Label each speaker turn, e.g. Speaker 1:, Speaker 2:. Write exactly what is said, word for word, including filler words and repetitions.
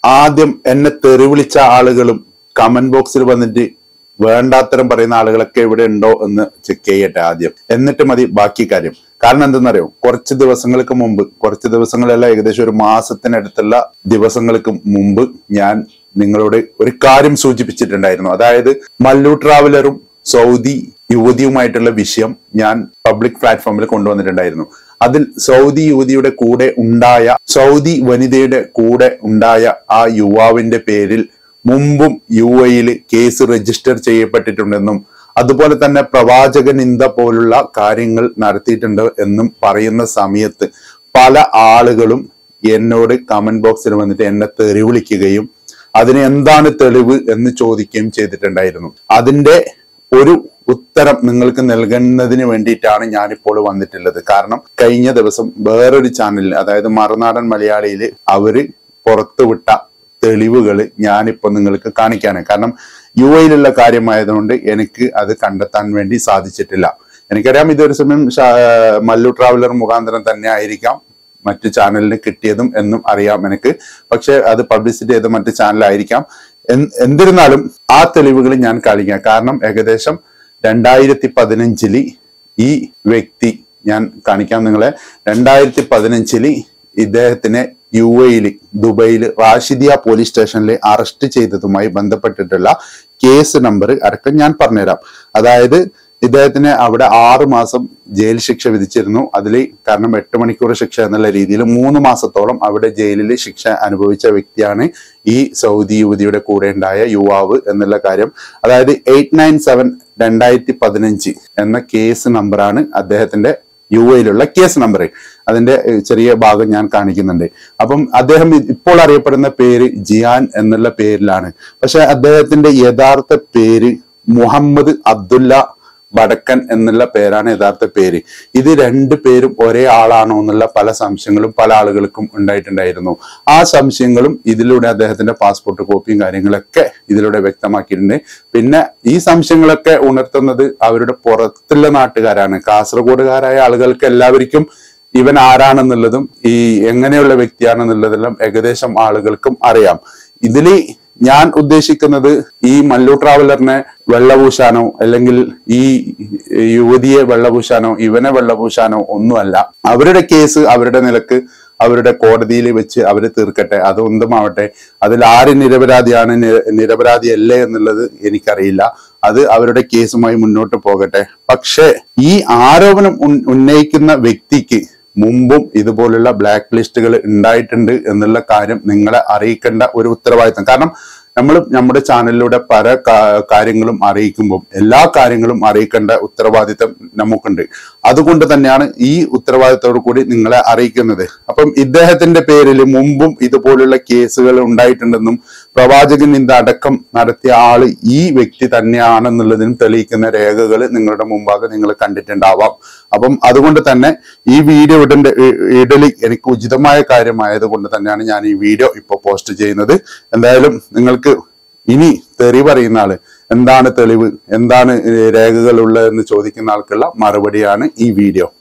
Speaker 1: ആദ്യം എന്നെ തെറി വിളിച്ച ആളുകളും കമന്റ് ബോക്സിൽ വന്നിട്ട് വേണ്ടാത്തരം പറയുന്ന ആളുകളൊക്കെ ഇവിടെ ഉണ്ടോ എന്ന് ചെക്ക് ചെയ്യട്ടെ ആദ്യം, എന്നിട്ട് മതി ബാക്കി കാര്യം. കാരണം എന്തെന്നറിയോ, കുറച്ച് ദിവസങ്ങൾക്ക് മുമ്പ്, കുറച്ച് ദിവസങ്ങളല്ല ഏകദേശം ഒരു മാസത്തിനടുത്തുള്ള ദിവസങ്ങൾക്ക് മുമ്പ് ഞാൻ നിങ്ങളോട് ഒരു കാര്യം സൂചിപ്പിച്ചിട്ടുണ്ടായിരുന്നു. അതായത് മല്ലു ട്രാവലറും സൗദി യുവതിയുമായിട്ടുള്ള വിഷയം ഞാൻ പബ്ലിക് പ്ലാറ്റ്ഫോമിൽ കൊണ്ടുവന്നിട്ടുണ്ടായിരുന്നു. അതിൽ സൗദി യുവതിയുടെ കൂടെ ഉണ്ടായ, സൗദി വനിതയുടെ കൂടെ ഉണ്ടായ ആ യുവാവിന്റെ പേരിൽ മുമ്പും യു എയിൽ കേസ് രജിസ്റ്റർ ചെയ്യപ്പെട്ടിട്ടുണ്ടെന്നും അതുപോലെ തന്നെ പ്രവാചക നിന്ദ പോലുള്ള കാര്യങ്ങൾ നടത്തിയിട്ടുണ്ട് എന്നും പറയുന്ന സമയത്ത് പല ആളുകളും എന്നോട് കമന്റ് ബോക്സിൽ വന്നിട്ട് എന്നെ തെറി വിളിക്കുകയും അതിന് എന്താണ് തെളിവ് എന്ന് ചോദിക്കുകയും ചെയ്തിട്ടുണ്ടായിരുന്നു. അതിന്റെ ഒരു ഉത്തരം നിങ്ങൾക്ക് നൽകുന്നതിന് വേണ്ടിയിട്ടാണ് ഞാനിപ്പോൾ വന്നിട്ടുള്ളത്. കാരണം കഴിഞ്ഞ ദിവസം വേറൊരു ചാനലിൽ, അതായത് മറുനാടൻ മലയാളിയിൽ അവര് പുറത്തുവിട്ട തെളിവുകൾ ഞാനിപ്പോ നിങ്ങൾക്ക് കാണിക്കാണ്. കാരണം യു എയിലുള്ള കാര്യമായതുകൊണ്ട് എനിക്ക് അത് കണ്ടെത്താൻ വേണ്ടി സാധിച്ചിട്ടില്ല. എനിക്കറിയാം ഇതൊരു സമയം മല്ലു ട്രാവലർ മുഖാന്തരം തന്നെ ആയിരിക്കാം മറ്റു ചാനലിന് കിട്ടിയതും എന്നും അറിയാം എനിക്ക്. പക്ഷെ അത് പബ്ലിസിറ്റി ചെയ്ത മറ്റു ചാനലായിരിക്കാം. എന്നിരുന്നാലും ആ തെളിവുകൾ ഞാൻ കാണിക്കാം. കാരണം ഏകദേശം രണ്ടായിരത്തി പതിനഞ്ചില് ഈ വ്യക്തി, ഞാൻ കാണിക്കാം നിങ്ങളെ, രണ്ടായിരത്തി പതിനഞ്ചില് ഇദ്ദേഹത്തിനെ യു എയിൽ ദുബൈയിൽ റാഷിദിയ പോലീസ് സ്റ്റേഷനിൽ അറസ്റ്റ് ചെയ്തതുമായി ബന്ധപ്പെട്ടിട്ടുള്ള കേസ് നമ്പർ അടക്കം ഞാൻ പറഞ്ഞുതരാം. അതായത് ഇദ്ദേഹത്തിന് അവിടെ ആറു മാസം ജയിൽ ശിക്ഷ വിധിച്ചിരുന്നു. അതിൽ കാരണം എട്ട് മണിക്കൂർ ശിക്ഷ എന്നുള്ള രീതിയിൽ മൂന്ന് മാസത്തോളം അവിടെ ജയിലിൽ ശിക്ഷ അനുഭവിച്ച വ്യക്തിയാണ് ഈ സൗദി യുവതിയുടെ കൂടെ ഉണ്ടായ യുവാവ് എന്നുള്ള കാര്യം. അതായത് എയ്റ്റ് നയൻ സെവൻ രണ്ടായിരത്തി പതിനഞ്ച് എന്ന കേസ് നമ്പറാണ് അദ്ദേഹത്തിന്റെ യു എയിലുള്ള കേസ് നമ്പർ. അതിന്റെ ചെറിയ ഭാഗം ഞാൻ കാണിക്കുന്നുണ്ട്. അപ്പം അദ്ദേഹം ഇപ്പോൾ അറിയപ്പെടുന്ന പേര് ജിയാൻ എന്നുള്ള പേരിലാണ്. പക്ഷെ അദ്ദേഹത്തിന്റെ യഥാർത്ഥ പേര് മുഹമ്മദ് അബ്ദുല്ല വടക്കൻ എന്നുള്ള പേരാണ് യഥാർത്ഥ പേര്. ഇത് രണ്ടു പേരും ഒരേ ആളാണോ എന്നുള്ള പല സംശയങ്ങളും പല ആളുകൾക്കും ഉണ്ടായിട്ടുണ്ടായിരുന്നു. ആ സംശയങ്ങളും ഇതിലൂടെ അദ്ദേഹത്തിന്റെ പാസ്പോർട്ട് കോപ്പിയും കാര്യങ്ങളൊക്കെ ഇതിലൂടെ വ്യക്തമാക്കിയിട്ടുണ്ട്. പിന്നെ ഈ സംശയങ്ങളൊക്കെ ഉണർത്തുന്നത് അവരുടെ പുറത്തുള്ള നാട്ടുകാരാണ്. കാസർഗോഡുകാരായ ആളുകൾക്ക് എല്ലാവർക്കും ഇവൻ ആരാണെന്നുള്ളതും ഈ എങ്ങനെയുള്ള വ്യക്തിയാണെന്നുള്ളതെല്ലാം ഏകദേശം ആളുകൾക്കും അറിയാം. ഇതില് ഞാൻ ഉദ്ദേശിക്കുന്നത് ഈ മല്ലു ട്രാവലറിനെ വെള്ളപൂശാനോ അല്ലെങ്കിൽ ഈ യുവതിയെ വെള്ളപൂശാനോ ഇവനെ വെള്ളപൂശാനോ ഒന്നുമല്ല. അവരുടെ കേസ് അവരുടെ നിലക്ക് അവരുടെ കോടതിയിൽ വെച്ച് അവര് തീർക്കട്ടെ. അതൊന്നുമാവട്ടെ. അതിൽ ആര് നിരപരാധിയാണ് നിരപരാധിയല്ലേ എന്നുള്ളത് എനിക്കറിയില്ല. അത് അവരുടെ കേസുമായി മുന്നോട്ട് പോകട്ടെ. പക്ഷെ ഈ ആരോപണം ഉന്നയിക്കുന്ന വ്യക്തിക്ക് മുമ്പും ഇതുപോലുള്ള ബ്ലാക്ക് ലിസ്റ്റുകൾ ഉണ്ടായിട്ടുണ്ട് എന്നുള്ള കാര്യം നിങ്ങളെ അറിയിക്കേണ്ട ഒരു ഉത്തരവാദിത്തം. കാരണം നമ്മൾ നമ്മുടെ ചാനലിലൂടെ പല കാര്യങ്ങളും അറിയിക്കുമ്പോൾ എല്ലാ കാര്യങ്ങളും അറിയിക്കേണ്ട ഉത്തരവാദിത്തം നമുക്കുണ്ട്. അതുകൊണ്ട് തന്നെയാണ് ഈ ഉത്തരവാദിത്തത്തോടു കൂടി നിങ്ങളെ അറിയിക്കുന്നത്. അപ്പം ഇദ്ദേഹത്തിന്റെ പേരിൽ മുമ്പും ഇതുപോലുള്ള കേസുകൾ ഉണ്ടായിട്ടുണ്ടെന്നും പ്രവാചകൻ നിന്ദ അടക്കം നടത്തിയ ആള് ഈ വ്യക്തി തന്നെയാണെന്നുള്ളതിനും തെളിയിക്കുന്ന രേഖകൾ നിങ്ങളുടെ മുമ്പാകെ നിങ്ങൾ കണ്ടിട്ടുണ്ടാവാം. അപ്പം അതുകൊണ്ട് തന്നെ ഈ വീഡിയോ ഇടേണ്ട ഇടലി എനിക്ക് ഉചിതമായ കാര്യമായത് കൊണ്ട് തന്നെയാണ് ഞാൻ ഈ വീഡിയോ ഇപ്പോൾ പോസ്റ്റ് ചെയ്യുന്നത്. എന്തായാലും നിങ്ങൾക്ക് ഇനി തെറി പറയുന്ന ആള് എന്താണ് തെളിവ്, എന്താണ് രേഖകൾ ഉള്ളതെന്ന് ചോദിക്കുന്ന ആൾക്കുള്ള മറുപടിയാണ് ഈ വീഡിയോ.